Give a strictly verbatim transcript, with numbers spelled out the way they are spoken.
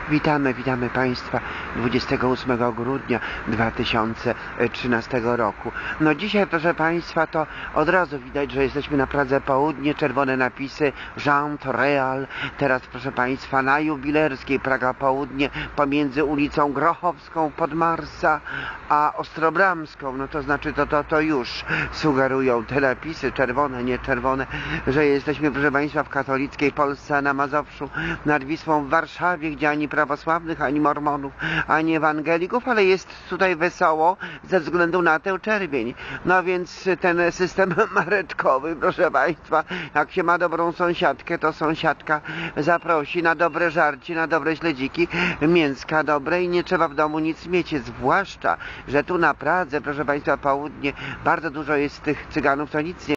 Witamy, witamy Państwa dwudziestego ósmego grudnia dwa tysiące trzynastego roku. No dzisiaj, proszę Państwa, to od razu widać, że jesteśmy na Pradze Południe, czerwone napisy Jean Toreal. Teraz, proszę Państwa, na Jubilerskiej Praga Południe pomiędzy ulicą Grochowską pod Marsa a Ostrobramską. No to znaczy, to, to, to już sugerują te napisy, czerwone, nie czerwone, że jesteśmy, proszę Państwa, w katolickiej Polsce, na Mazowszu, nad Wisłą w Warszawie, gdzie ani prawosławnych, ani mormonów, ani ewangelików, ale jest tutaj wesoło ze względu na tę czerwień. No więc ten system mareczkowy, proszę Państwa, jak się ma dobrą sąsiadkę, to sąsiadka zaprosi na dobre żarcie, na dobre śledziki, mięska dobre i nie trzeba w domu nic mieć, zwłaszcza, że tu na Pradze, proszę Państwa, południe, bardzo dużo jest tych cyganów, to nic nie